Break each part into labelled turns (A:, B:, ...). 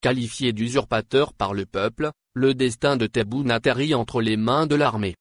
A: Qualifié d'usurpateur par le peuple, le destin de Tebboune atterrit entre les mains de l'armée.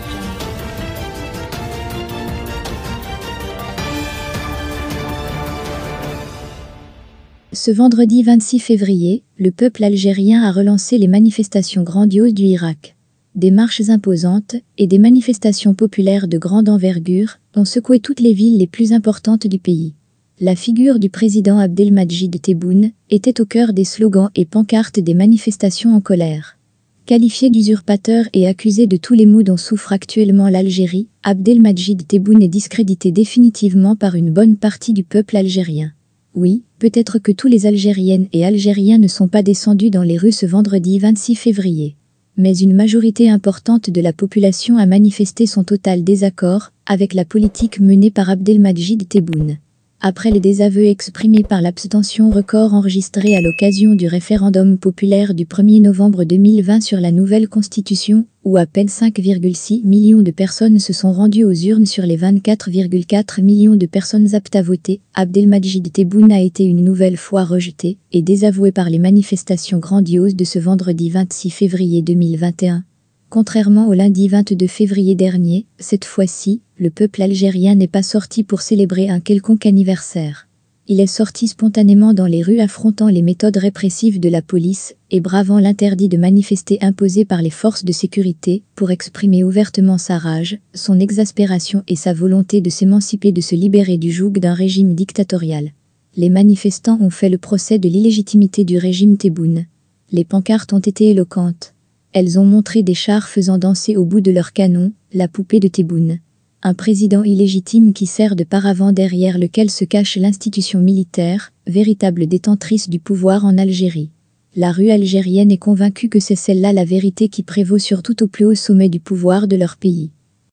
B: Ce vendredi 26 février, le peuple algérien a relancé les manifestations grandioses du Irak. Des marches imposantes et des manifestations populaires de grande envergure ont secoué toutes les villes les plus importantes du pays. La figure du président Abdelmadjid Tebboune était au cœur des slogans et pancartes des manifestations en colère. Qualifié d'usurpateur et accusé de tous les maux dont souffre actuellement l'Algérie, Abdelmadjid Tebboune est discrédité définitivement par une bonne partie du peuple algérien. Oui, peut-être que tous les Algériennes et Algériens ne sont pas descendus dans les rues ce vendredi 26 février. Mais une majorité importante de la population a manifesté son total désaccord avec la politique menée par Abdelmadjid Tebboune. Après les désaveux exprimés par l'abstention record enregistrée à l'occasion du référendum populaire du 1er novembre 2020 sur la nouvelle constitution, où à peine 5,6 millions de personnes se sont rendues aux urnes sur les 24,4 millions de personnes aptes à voter, Abdelmadjid Tebboune a été une nouvelle fois rejeté et désavoué par les manifestations grandioses de ce vendredi 26 février 2021. Contrairement au lundi 22 février dernier, cette fois-ci, le peuple algérien n'est pas sorti pour célébrer un quelconque anniversaire. Il est sorti spontanément dans les rues affrontant les méthodes répressives de la police et bravant l'interdit de manifester imposé par les forces de sécurité pour exprimer ouvertement sa rage, son exaspération et sa volonté de s'émanciper, de se libérer du joug d'un régime dictatorial. Les manifestants ont fait le procès de l'illégitimité du régime Tebboune. Les pancartes ont été éloquentes. Elles ont montré des chars faisant danser au bout de leur canon la poupée de Tebboune. Un président illégitime qui sert de paravent derrière lequel se cache l'institution militaire, véritable détentrice du pouvoir en Algérie. La rue algérienne est convaincue que c'est celle-là la vérité qui prévaut surtout au plus haut sommet du pouvoir de leur pays.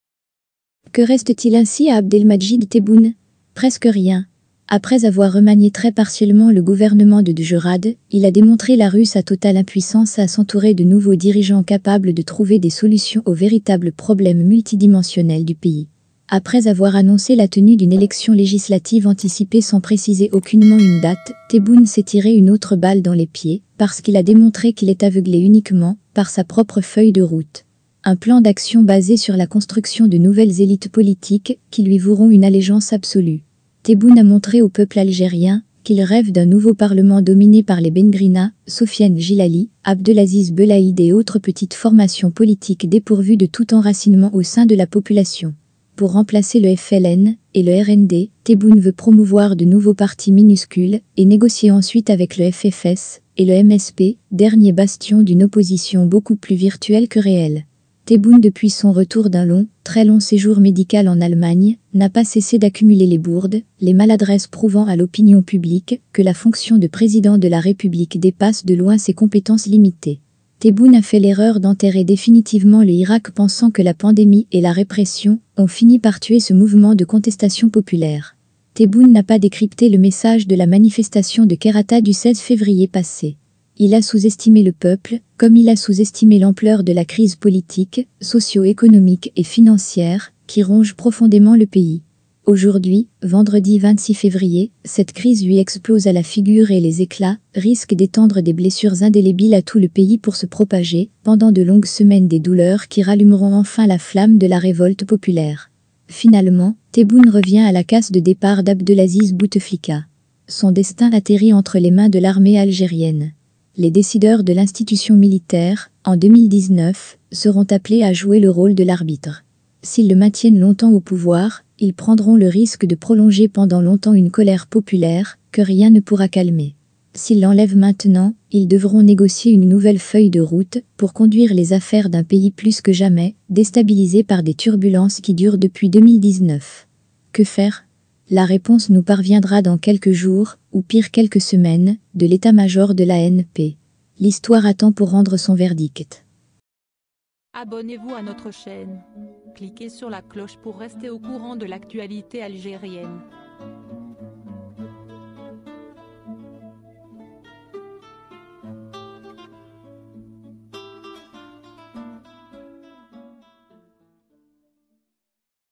B: Que reste-t-il ainsi à Abdelmadjid Tebboune? Presque rien. Après avoir remanié très partiellement le gouvernement de Djurad, il a démontré la rue sa totale impuissance à s'entourer de nouveaux dirigeants capables de trouver des solutions aux véritables problèmes multidimensionnels du pays. Après avoir annoncé la tenue d'une élection législative anticipée sans préciser aucunement une date, Tebboune s'est tiré une autre balle dans les pieds, parce qu'il a démontré qu'il est aveuglé uniquement par sa propre feuille de route. Un plan d'action basé sur la construction de nouvelles élites politiques qui lui voueront une allégeance absolue. Tebboune a montré au peuple algérien qu'il rêve d'un nouveau parlement dominé par les Bengrina, Sofiane Gilali, Abdelaziz Belaïd et autres petites formations politiques dépourvues de tout enracinement au sein de la population. Pour remplacer le FLN et le RND, Tebboune veut promouvoir de nouveaux partis minuscules et négocier ensuite avec le FFS et le MSP, dernier bastion d'une opposition beaucoup plus virtuelle que réelle. Tebboune, depuis son retour d'un très long séjour médical en Allemagne, n'a pas cessé d'accumuler les bourdes, les maladresses, prouvant à l'opinion publique que la fonction de président de la République dépasse de loin ses compétences limitées. Tebboune a fait l'erreur d'enterrer définitivement le Irak, pensant que la pandémie et la répression ont fini par tuer ce mouvement de contestation populaire. Tebboune n'a pas décrypté le message de la manifestation de Kerata du 16 février passé. Il a sous-estimé le peuple, comme il a sous-estimé l'ampleur de la crise politique, socio-économique et financière qui ronge profondément le pays. Aujourd'hui, vendredi 26 février, cette crise lui explose à la figure et les éclats risquent d'étendre des blessures indélébiles à tout le pays pour se propager pendant de longues semaines, des douleurs qui rallumeront enfin la flamme de la révolte populaire. Finalement, Tebboune revient à la case de départ d'Abdelaziz Bouteflika. Son destin atterrit entre les mains de l'armée algérienne. Les décideurs de l'institution militaire, en 2019, seront appelés à jouer le rôle de l'arbitre. S'ils le maintiennent longtemps au pouvoir, ils prendront le risque de prolonger pendant longtemps une colère populaire que rien ne pourra calmer. S'ils l'enlèvent maintenant, ils devront négocier une nouvelle feuille de route pour conduire les affaires d'un pays plus que jamais déstabilisé par des turbulences qui durent depuis 2019. Que faire ? La réponse nous parviendra dans quelques jours, ou pire quelques semaines, de l'état-major de l'ANP. L'histoire attend pour rendre son verdict.
C: Abonnez-vous à notre chaîne. Cliquez sur la cloche pour rester au courant de l'actualité algérienne.